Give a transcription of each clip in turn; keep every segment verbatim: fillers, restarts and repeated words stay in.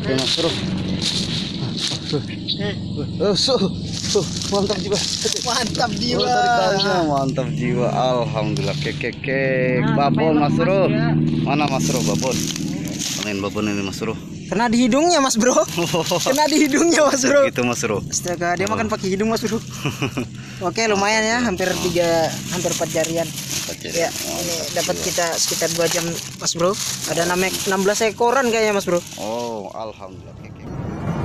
Oke mas bro. Oh, so, so, mantap jiwa. Mantap jiwa. Oh, tarik tarinya mantap jiwa. Alhamdulillah. Kek kek kek. Babon mas bro. Mana mas bro babon? Main babon ini mas bro. Kena di hidungnya mas bro. Kena di hidungnya mas bro. Gitu mas bro. Astaga, dia makan pakai hidung mas bro. Oke, lumayan ya, hampir tiga, hampir empat jarian. Ya, ini dapat kita sekitar dua jam mas bro. Ada enam belas ekoran kayaknya mas bro. Oh, alhamdulillah. Kek kek.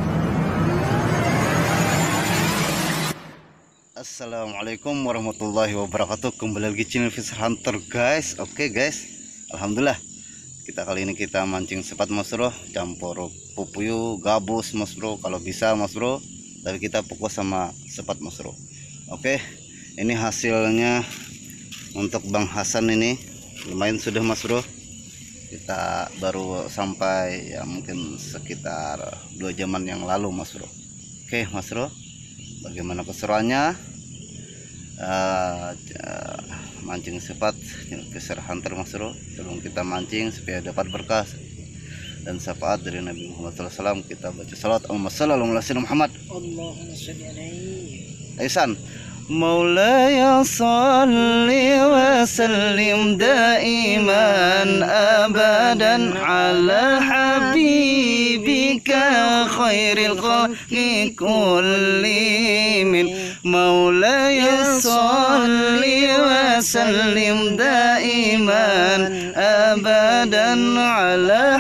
Assalamualaikum warahmatullahi wabarakatuh. Kembali lagi channel Fisher Hunter guys. Oke guys, alhamdulillah kita kali ini kita mancing sepat mas bro, campur pupuyu, gabus mas bro, kalau bisa mas bro, tapi kita fokus sama sepat mas bro. Oke, ini hasilnya untuk Bang Hasan, ini lumayan sudah mas bro. Kita baru sampai ya mungkin sekitar dua jaman yang lalu mas bro. Oke mas bro, bagaimana keseruannya uh, uh, mancing sepat Fisher Hunter mas bro? Sebelum kita mancing supaya dapat berkah dan syafaat dari Nabi Muhammad shallallahu alaihi wasallam, kita baca salat Allahumma shalli ala sayyidina Muhammad. Allahumma shalli alaihi. Aisan Maulaya salli wa sallim daiman abadan ala habibika khairil khalqi kullihim. Maulaya salli wa sallim daiman abadan ala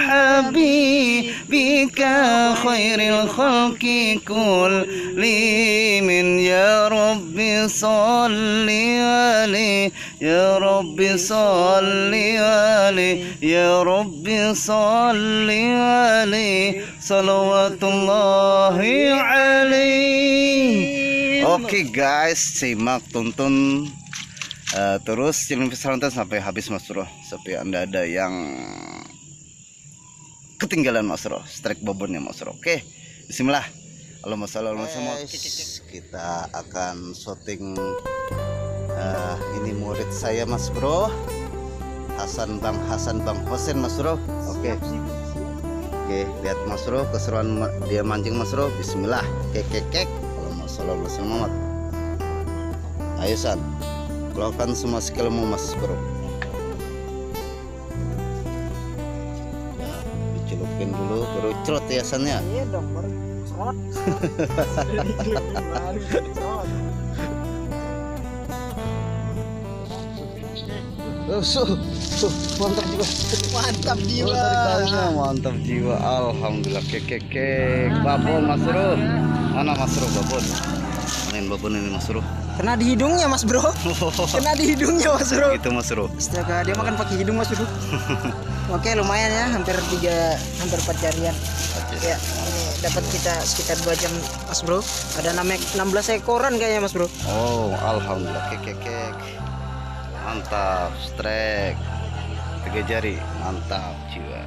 habibika khairil khalqi kullihim. Ya Rabbi salli alaihi, ya Rabbi salli alaihi, ya Rabbi salli alaihi, salawatullahi alaihi. Oke guys, simak tonton uh, terus channel Fisher Hunter sampai habis mas bro, supaya anda ada yang ketinggalan mas bro strike babonnya mas bro. Oke, bismillah. Allahumma sholli ala Muhammad. Kita akan syuting uh, ini murid saya mas bro, Hasan Bang Hasan Bang Hosen mas bro. Oke, oke, lihat mas bro keseruan dia mancing mas bro. Bismillah. Kek kek kek. Allahumma sholli ala Muhammad. Ayo San, keluarkan semua skillmu mas bro. Ya, dicelupin dulu baru cerot ya San ya. Iya dong, baru cerot. Oh, so, so, mantap jiwa. Mantap jiwa. Oh, tarik tarinya mantap jiwa. Alhamdulillah. Kek kek kek. Babon mas bro. Mana mas bro babon? Main babon ini mas bro. Kena di hidungnya mas bro. Kena di hidungnya mas bro. Itu mas bro. Astaga, dia makan pakai hidung mas bro. Oke, lumayan ya, hampir tiga, hampir empat jarian. Ya, ini dapat kita sekitar dua jam mas bro. Ada enam belas ekoran kayaknya mas bro. Oh, alhamdulillah. Kek kek kek. Mantap, strike tiga jari, mantap jiwa.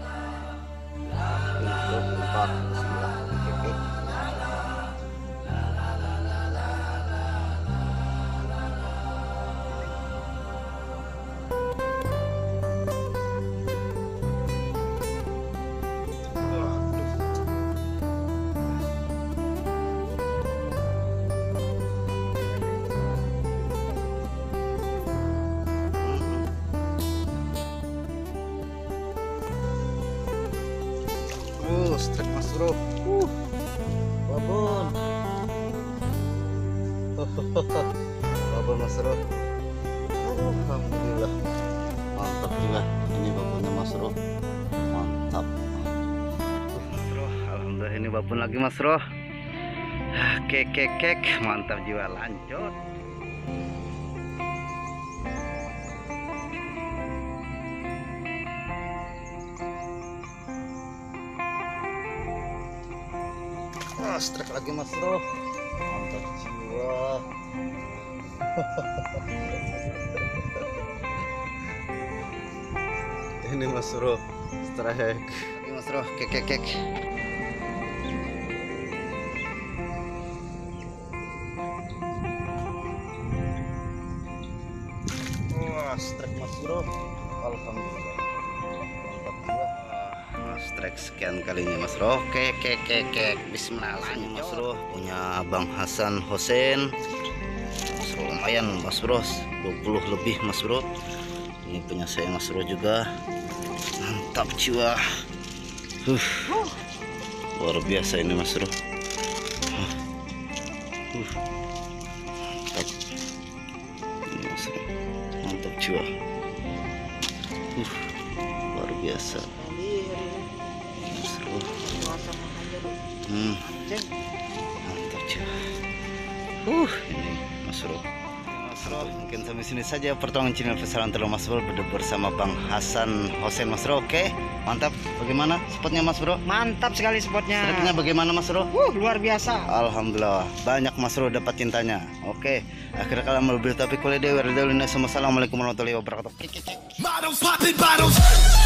Untuk empat sebelah kek kek. Uh, strike mas bro. Uh, babon. Babon mas bro. Alhamdulillah. Mantap juga. Ini babonnya mas bro. Mantap. Uh, mas bro. Alhamdulillah ini babon lagi mas bro. Kek kek kek. Mantap jiwa, lanjut. Ah, strike lagi mas bro, mantap jiwa. Ini mas bro, strike lagi mas bro, kek kek kek. Wah, strike mas bro, alhamdulillah. Mantap jiwa. Strike sekian sekian kalinya Mas Bro. Oke oke oke oke. Bismillah. Mas Bro punya Bang Hasan Hosen. Mas Bro, lumayan Mas Bro, dua puluh lebih Mas Bro. Ini punya saya Mas Bro juga. Mantap jiwa. Uh, luar biasa ini Mas Bro. Uh, uh, mantap. Ini Mas Bro. Mantap jiwa. Uh, luar biasa. Mas Bro. Hmm. Mantap jiwa. Uh, ini Mas Bro. Mas Bro, mungkin sampai sini saja pertolongan channel Pesaran Telur Mas Bro bersama Bang Hasan Hosen Mas Bro. Oke, mantap. Bagaimana spotnya Mas Bro? Mantap sekali spotnya. Stripnya bagaimana Mas Bro? Uh, luar biasa. Alhamdulillah, banyak Mas Bro dapat cintanya. Oke, akhirnya kalian melebih tapi kuliah dewa. Assalamualaikum warahmatullahi wabarakatuh. Models popping bottles.